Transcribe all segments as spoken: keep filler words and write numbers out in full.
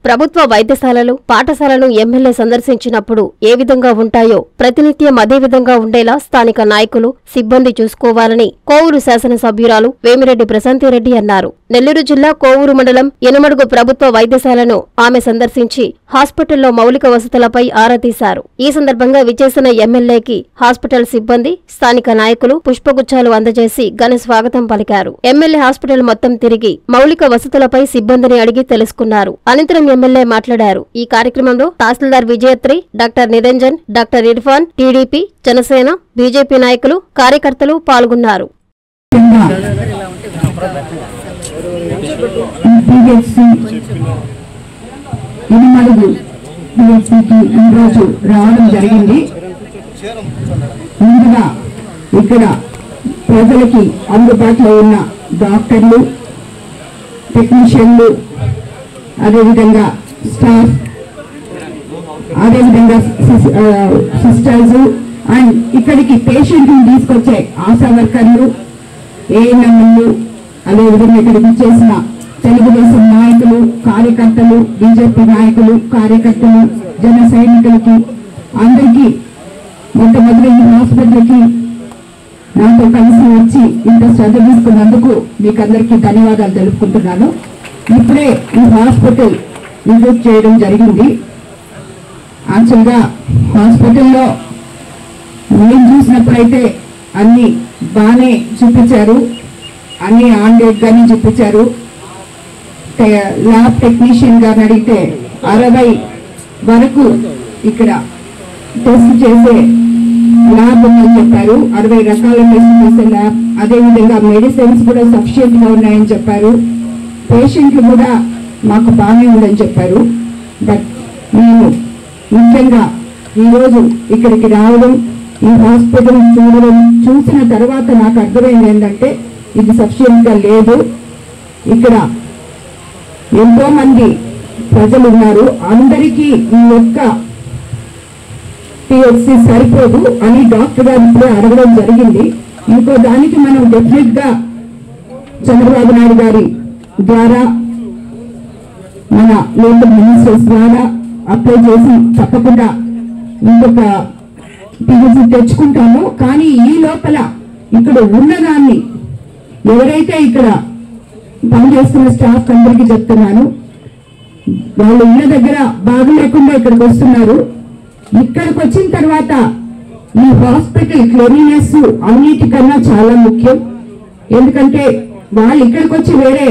ప్రభుత్వ వైద్యశాలలు పాఠశాలను ఎమ్మెల్యే సందర్శించినప్పుడు ఏ విధంగా ఉంటాయో ప్రతినిత్యం అదే విధంగా ఉండేలా స్థానిక నాయకులు సిబ్బంది చూసుకోవాలని కోవూరు శాసనసభ్యురాలు వేమిరెడ్డి ప్రశాంతిరెడ్డి అన్నారు. నెల్లూరు జిల్లా కోవూరు మండలం ఎనమడుగు ప్రభుత్వ వైద్యశాలను ఆమె సందర్శించి హాస్పిటల్లో మౌలిక వసతులపై ఆరా తీశారు. ఈ సందర్భంగా విచ్చేసిన ఎమ్మెల్యేకి హాస్పిటల్ సిబ్బంది స్థానిక నాయకులు పుష్పగుచ్చాలు అందజేసి ఘన స్వాగతం పలికారు. ఎమ్మెల్యే హాస్పిటల్ మొత్తం తిరిగి మౌలిక వసతులపై సిబ్బందిని అడిగి తెలుసుకున్నారు. అనంతరం ఎమ్మెల్యే మాట్లాడారు. ఈ కార్యక్రమంలో tahsildar Vijayatri, doctor Niranjan, doctor Irfan, TDP, Janasena, BJP నాయకులు, కార్యకర్తలు పాల్గొన్నారు. రావడం జరిగింది. ముందుగా ఇక్కడ ప్రజలకి అందుబాటులో ఉన్న డాక్టర్లు, టెక్నీషియన్లు, అదేవిధంగా స్టాఫ్, అదేవిధంగా సిస్టర్స్ అండ్ ఇక్కడికి పేషెంట్ని తీసుకొచ్చే ఆశా వర్కర్లు, ఏఎన్ఎంలు, అదేవిధంగా ఇక్కడికి చేసిన తెలుగుదేశం నాయకులు, కార్యకర్తలు, బీజేపీ నాయకులు, కార్యకర్తలు, జన సైనికులకి అందరికీ మొట్టమొదటి ఈ హాస్పిటల్కి నాతో కలిసి వచ్చి ఇంత శ్రద్ధ తీసుకున్నందుకు మీకు అందరికీ ధన్యవాదాలు తెలుపుకుంటున్నాను. ఇప్పుడే ఈ హాస్పిటల్ విజిట్ చేయడం జరిగింది. యాక్చువల్గా హాస్పిటల్లో నేను చూసినప్పుడైతే అన్ని బాగానే చూపించారు, అన్ని ఆన్ డేట్ గానే చూపించారు. ల్యాబ్ టెక్నీషియన్ గారిని అడిగితే అరవై వరకు ఇక్కడ టెస్ట్ చేసే ల్యాబ్ ఉందని చెప్పారు. అరవై రకాల టెస్ట్ చేసే ల్యాబ్, అదేవిధంగా మెడిసిన్స్ కూడా సఫిషియెంట్ గా ఉన్నాయని చెప్పారు. పేషెంట్లు కూడా మాకు బాగానే ఉందని చెప్పారు. బట్ నేను ముఖ్యంగా ఈరోజు ఇక్కడికి రావడం, ఈ హాస్పిటల్ చూడడం చూసిన తర్వాత నాకు అర్థమైంది ఏంటంటే ఇది సఫిషియెంట్ గా లేదు. ఇక్కడ ఎంతో మంది ప్రజలు ఉన్నారు, అందరికీ ఈ యొక్క పిహెచ్సి సరిపోదు అని డాక్టర్ గారు ఇప్పుడు అడగడం జరిగింది. ఇంకో దానికి మనం డెఫినెట్ గా చంద్రబాబు నాయుడు గారి ద్వారా, మన లోకల్ మినిస్టర్స్ ద్వారా అప్లై చేసి తప్పకుండా ఇంకొక పిహెచ్సి తెచ్చుకుంటాము. కానీ ఈ లోపల ఇక్కడ ఉన్నదాన్ని ఎవరైతే ఇక్కడ పనిచేస్తున్న స్టాఫ్ అందరికీ చెప్తున్నాను, వాళ్ళు ఇళ్ళ దగ్గర బాగు లేకుండా ఇక్కడికి వస్తున్నారు. ఇక్కడికి వచ్చిన తర్వాత ఈ హాస్పిటల్ క్లీనినెస్ అన్నిటికన్నా చాలా ముఖ్యం. ఎందుకంటే వాళ్ళు ఇక్కడికి వచ్చి వేరే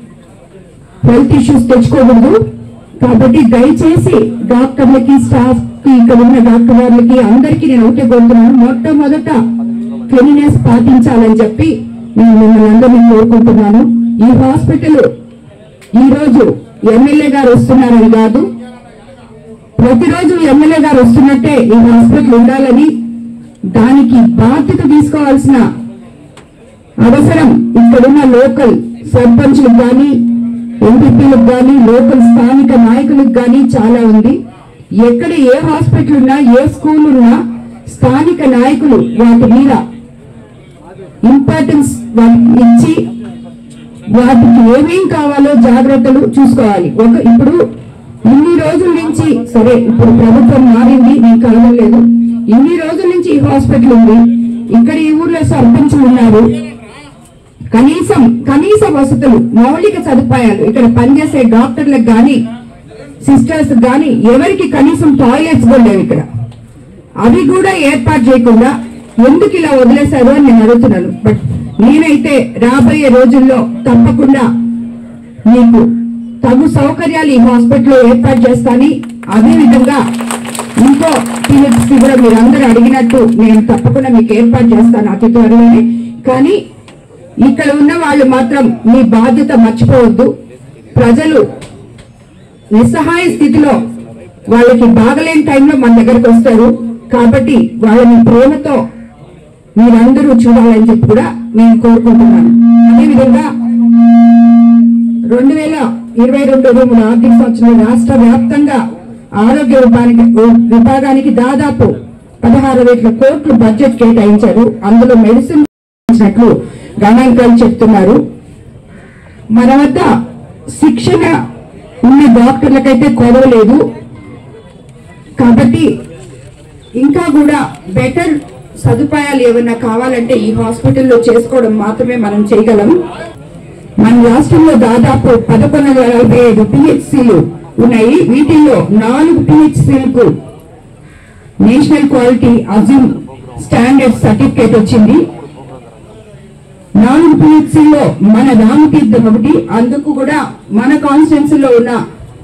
హెల్త్ ఇష్యూస్ తెచ్చుకోకూడదు. కాబట్టి దయచేసి డాక్టర్లకి, స్టాఫ్ కి, ఇక్కడ ఉన్న డాక్టర్ వాళ్ళకి అందరికీ నేను ఒకటే కోరుతున్నాను, మొట్టమొదట క్లీనినెస్ పాటించాలని చెప్పి నేను మిమ్మల్ని అందరినీ కోరుకుంటున్నాను. ఈ హాస్పిటల్ ఈ రోజు ఎమ్మెల్యే గారు వస్తున్నారని కాదు, ప్రతిరోజు ఎమ్మెల్యే గారు వస్తున్నట్టే ఈ హాస్పిటల్ ఉండాలని, దానికి బాధ్యత తీసుకోవాల్సిన అవసరం ఇక్కడున్న లోకల్ సర్పంచ్లకు కానీ, ఎంపీపీలకు కానీ, లోకల్ స్థానిక నాయకులకు కానీ చాలా ఉంది. ఎక్కడ ఏ హాస్పిటల్ ఉన్నా, ఏ స్కూల్ ఉన్నా స్థానిక నాయకులు వాటి మీద ఇంపార్టెన్స్ ఇచ్చి వాటికి ఏమేం కావాలో జాగ్రత్తలు చూసుకోవాలి. ఒక ఇప్పుడు ఇన్ని రోజుల నుంచి, సరే ఇప్పుడు ప్రభుత్వం మారింది, నేను కాదలేదు, ఇన్ని రోజుల నుంచి ఈ హాస్పిటల్ ఉంది, ఇక్కడ ఈ ఊర్లో సర్పంచులు ఉన్నారు, కనీసం కనీస వసతులు, మౌలిక సదుపాయాలు ఇక్కడ పనిచేసే డాక్టర్లకు కానీ, సిస్టర్స్ కానీ ఎవరికి కనీసం టాయిలెట్స్ కూడా లేవు ఇక్కడ. అవి కూడా ఏర్పాటు చేయకుండా ఎందుకు ఇలా వదిలేశారు అని నేను అడుగుతున్నాను. బట్ నేనైతే రాబోయే రోజుల్లో తప్పకుండా మీకు తగు సౌకర్యాలు ఈ హాస్పిటల్లో ఏర్పాటు చేస్తాను. అదేవిధంగా ఇంకో పిహెచ్సి కూడా మీరు అందరూ అడిగినట్టు నేను తప్పకుండా మీకు ఏర్పాటు చేస్తాను అతి త్వరలోనే. కానీ ఇక్కడ ఉన్న వాళ్ళు మాత్రం మీ బాధ్యత మర్చిపోవద్దు. ప్రజలు నిస్సహాయ స్థితిలో వాళ్ళకి బాగలేని టైంలో మన దగ్గరకు వస్తారు. కాబట్టి వాళ్ళని ప్రేమతో మీరందరూ చూడాలని చెప్పి కూడా నేను కోరుకుంటున్నాను. అదేవిధంగా రెండు వేల ఇరవై రెండు మూడు ఆర్థిక సంవత్సరం రాష్ట్ర వ్యాప్తంగా ఆరోగ్య విభాగానికి విభాగానికి దాదాపు పదహారు వేల కోట్లు బడ్జెట్ కేటాయించారు. అందులో మెడిసిన్ గణాంకాలు చెప్తున్నారు. మన వద్ద శిక్షణ ఉన్న డాక్టర్లకైతే కొరవలేదు. కాబట్టి ఇంకా కూడా బెటర్ సదుపాయాలు ఏమైనా కావాలంటే ఈ హాస్పిటల్లో చేసుకోవడం మాత్రమే మనం చేయగలం. మన రాష్ట్రంలో దాదాపు పదకొండు వందల నలభై ఐదు పిహెచ్సిలు ఉన్నాయి. వీటిల్లో నాలుగు పిహెచ్సిలకు national quality assurance standard certificate వచ్చింది. నాలుగు పిహెచ్సిలో మన రామతీర్థం ఒకటి. అందుకు కూడా మన కాన్స్టిట్యున్సీలో ఉన్న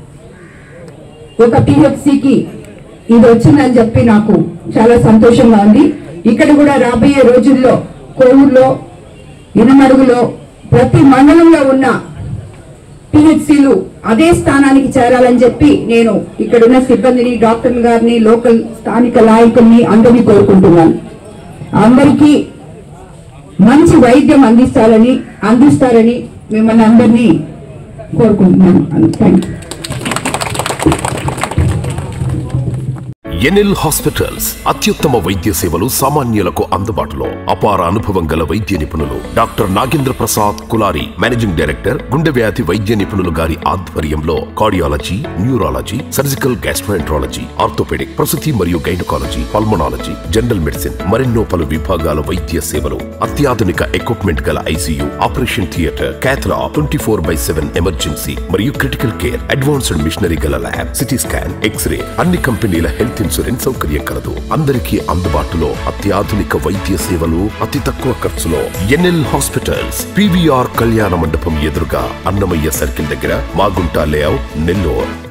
ఒక పిహెచ్సికి ఇది వచ్చిందని చెప్పి నాకు చాలా సంతోషంగా ఉంది. ఇక్కడ కూడా రాబోయే రోజుల్లో కోవూరులో, ఇనమడుగులో ప్రతి మండలంలో ఉన్న పిహెచ్సిలు అదే స్థానానికి చేరాలని చెప్పి నేను ఇక్కడున్న సిబ్బందిని, డాక్టర్లు గారిని, లోకల్ స్థానిక నాయకుల్ని అందరినీ కోరుకుంటున్నాను. అందరికీ మంచి వైద్యం అందిస్తారని అందిస్తారని మిమ్మల్ని అందరినీ కోరుకుంటున్నాను. Thank you. ఎన్ఎల్ హాస్పిటల్స్ అత్యుత్తమ వైద్య సేవలు సామాన్యులకు అందుబాటులో. అపార అనుభవం గల వైద్య నిపుణులు doctor Nagendra Prasad Kulari, managing director, గుండె వ్యాధి వైద్య నిపుణులు గారి ఆధ్వర్యంలో cardiology, neurology, surgical gastroenterology, orthopaedic, ప్రసూతి మరియు గైనకాలజీ, పల్మనాలజీ, జనరల్ మెడిసిన్ మరెన్నో పలు విభాగాల వైద్య సేవలు. అత్యాధునిక ఎక్విప్మెంట్ గల ICU, operation theatre, cath lab, twenty four by seven emergency మరియు క్రిటికల్ కేర్, అడ్వాన్స్డ్ మిషనరీ గల ల్యాబ్, సిటీ స్కాన్, ఎక్స్రే, అన్ని కంపెనీల హెల్త్ ఇన్సూరెన్స్ సౌకర్యం కలదు. అందరికీ అందుబాటులో అత్యాధునిక వైద్య సేవలు అతి తక్కువ ఖర్చులో. ఎన్ఎల్ హాస్పిటల్స్, పీవీఆర్ కళ్యాణ మండపం ఎదురుగా, అన్నమయ్య సర్కిల్ దగ్గర, మాగుంట లేఅవుట్, నెల్లూరు.